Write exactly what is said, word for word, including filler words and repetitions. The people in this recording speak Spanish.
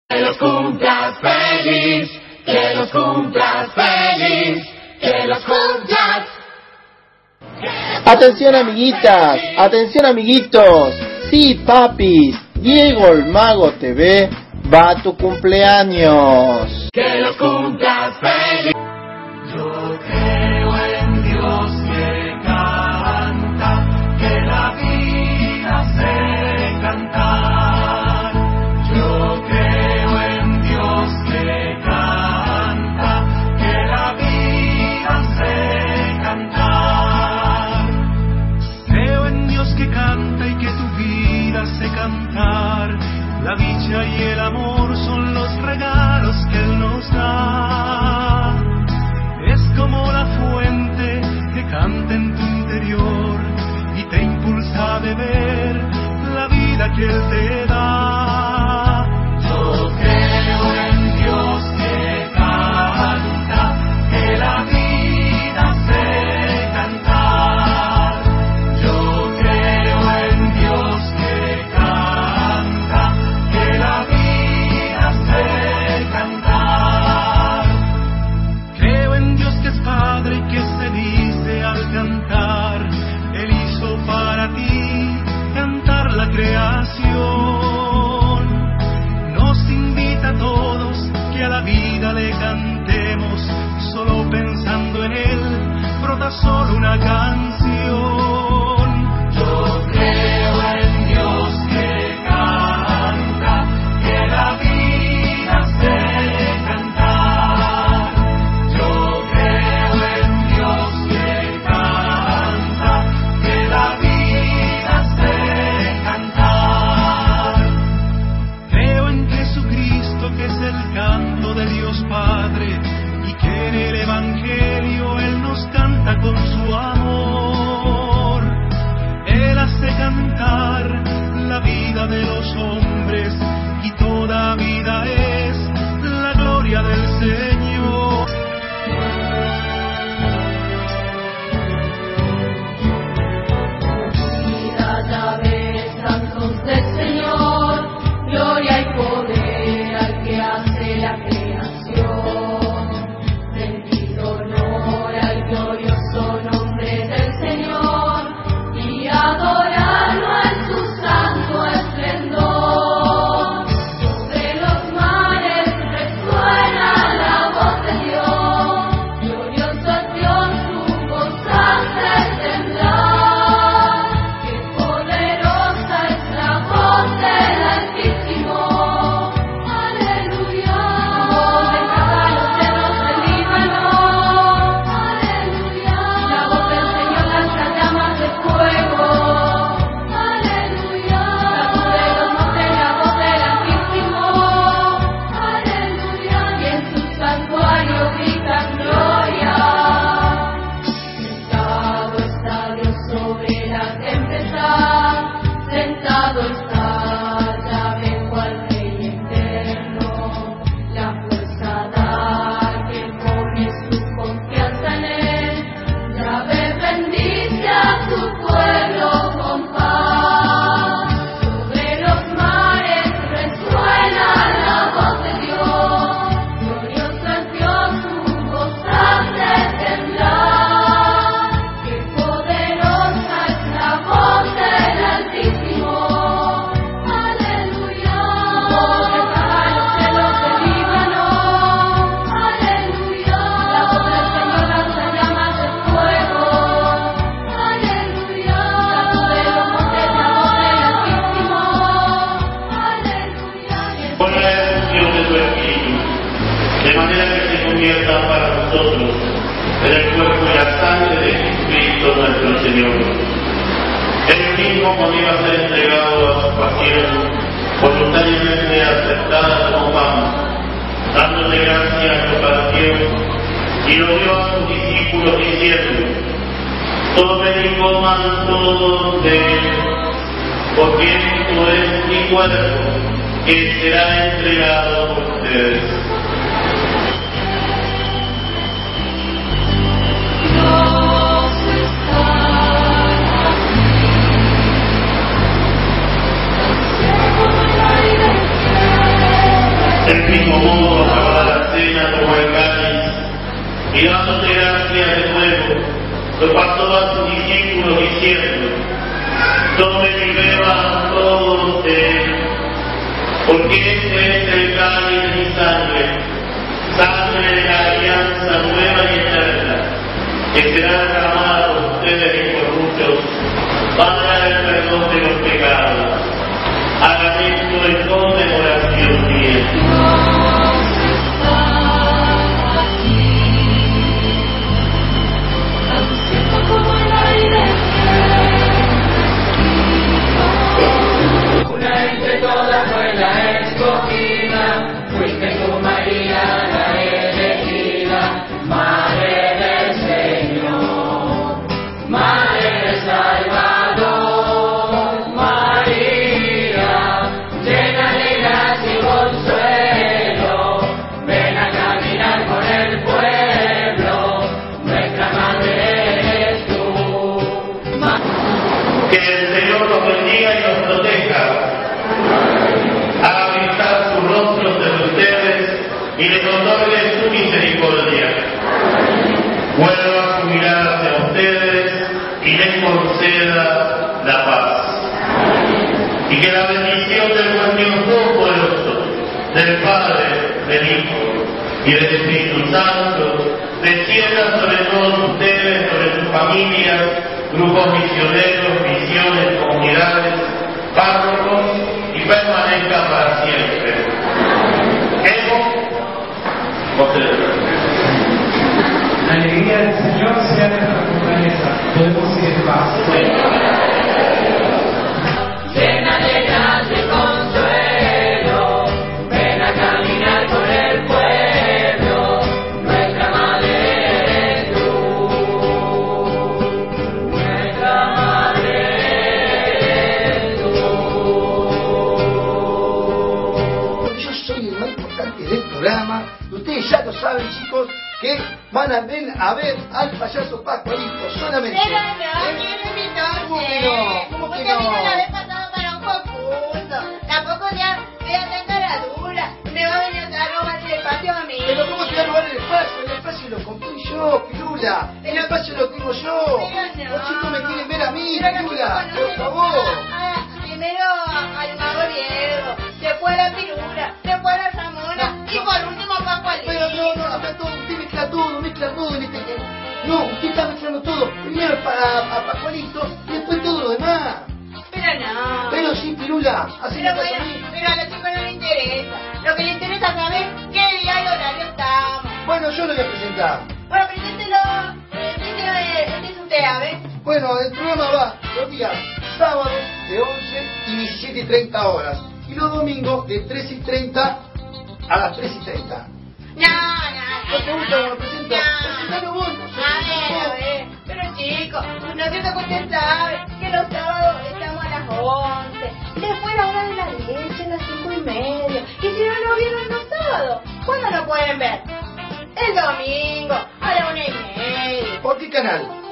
Que los cumplas feliz, que los cumplas feliz, que los cumplas. Atención amiguitas, atención amiguitos, sí papis, Diego el Mago T V va a tu cumpleaños. Que los cumplas feliz. Yo creo en Dios que canta, que la vida hace cantar. Yo creo en Dios que canta, que la vida hace cantar. Creo en Dios que canta y que tu vida hace cantar. La dicha y el amor son los regalos que Él nos da. Es como la fuente que canta en tu interior y te impulsa a beber la vida que Él te da. Yo creo en Dios que canta, que la vida hace cantar. Yo creo en Dios que canta, que la vida hace cantar. Creo en Dios que es Padre y que se dice al cantar. Él hizo para ti cantar la creación. Nos invita a todos que a la vida le cantemos. Solo pensando en Él brota solo una canción. Yo creo en Dios que canta, que la vida hace cantar. Yo creo en Dios que canta, que la vida hace cantar. Creo en Jesucristo que es el canto de Dios Padre y que en el Evangelio Él nos canta con su amor. Él hace cantar la vida de los hombres y toda vida es la gloria del Señor. Mira, ya ves, santos del Señor, gloria y poder al que hace la creación. Rendido honor al glorioso nombre del Señor y adorarlo en su santo esplendor. Sobre los mares resuena la voz de Dios, glorioso es Dios, su voz hace temblar. Qué poderosa es la voz del Altísimo, aleluya. La voz de cada los cedros del Líbano, aleluya. La voz del Señor lanza llamas de fuego, aleluya. La voz de los montes, la voz del Altísimo, aleluya. Y en su santuario gritan gloria. Sentado está Dios sobre la tempestad, sentado está Yahvé cual Rey eterno. La fuerza da que pone su confianza en Él. Yahvé bendice a su pueblo con paz. Sobre los mares resuena la voz de Dios, glorioso es Dios, su voz hace temblar. Qué poderosa es la voz del Altísimo, aleluya. Voz que baja los cielos del Líbano, aleluya. La voz del Señor lanza llamas de fuego, aleluya. Sacude los montes, la voz del Altísimo, aleluya. Con la efusión de tu Espíritu, de manera que se convierta para nosotros en el cuerpo y la sangre de Jesucristo nuestro Señor. Él mismo, cuando iba a ser entregado a su pasión, voluntariamente aceptada como pan, dándole gracias a su oración, y lo dio a sus discípulos diciendo: tomen y coman todos de él, porque esto es mi cuerpo, que será entregado por ustedes. Dios está aquí. Del mismo modo, acabada la cena, tomó el cáliz y dándote gracias de nuevo, lo pasó a sus discípulos diciendo: tomen y beban todos de él, porque este es el cáliz de mi sangre, sangre de la alianza nueva y eterna, que será derramada por ustedes y por muchos para el perdón de los pecados. Hagan esto en conmemoración mía. Una entre todas fue la escogida, fuiste tú María la elegida, Madre del Señor, Madre del Salvador, María, llena de gracia y consuelo, ven a caminar con el pueblo, nuestra Madre eres tú. Ma- Que el Señor los bendiga y los proteja. Haga brillar sus rostros de ustedes y les otorgue su misericordia. Vuelva su mirada hacia ustedes y les conceda la paz. Y que la bendición del buen Dios Todopoderoso, del Padre, del Hijo y del Espíritu Santo, descienda sobre todos ustedes, sobre sus familias, grupos misioneros, misiones, comunidades, párrocos y permanezca para siempre. Hemos La alegría del Señor sea nuestra fortaleza. Podemos ir en paz. Llena de gracia y consuelo, ven a caminar con el pueblo, nuestra Madre eres tú, nuestra Madre eres tú. Yo soy el más importante del programa. Ustedes ya lo saben, chicos, que van a ver, a ver al payaso Pascualito solamente. Pero no, quiero invitarse. ¿Cómo que no? ¿Cómo que Usted no? vino la vez pasada para un concurso. Tampoco ya voy a tener cara dura. Me va a venir a robar el espacio a mí. Pero ¿cómo te va a robar el espacio? El espacio lo compré yo, Pirula. El espacio lo tengo yo. Pero no. Los chicos me quieren ver a mí, Pero los Pirula. chicos Por conocen favor. a- a- Primero al mago Diego, después a la Pirula, después a la Ramona No, y no. por último a Pascualito. Pero no, no, acá todo, usted mezcla todo, mezcla todo en este que... No, usted está mezclando todo. Primero para a Pascualito y después todo lo demás. Pero no. Pero sí, Pirula, así Pero me pasa a bueno, mí. pero a los chicos no les interesa. Lo que les interesa es saber qué día y horario estamos. Bueno, yo lo voy a presentar. Bueno, preséntelo. Eh, Preséntelo, eh, empieza usted, a ver. Bueno, el programa va los días sábados de once y diecisiete y treinta horas. Y los domingos de tres y treinta a las tres y treinta. No, no, ¿No te gusta cómo lo presento? No. Presentalo vos, no sé. A ver, a ver. Pero chicos, ¿no es cierto que usted sabe que los sábados estamos a las once? Después la hora de la leche a las cinco y media. Y si no lo vieron los sábados, ¿cuándo lo pueden ver? El domingo, a la una y media. ¿Por qué canal?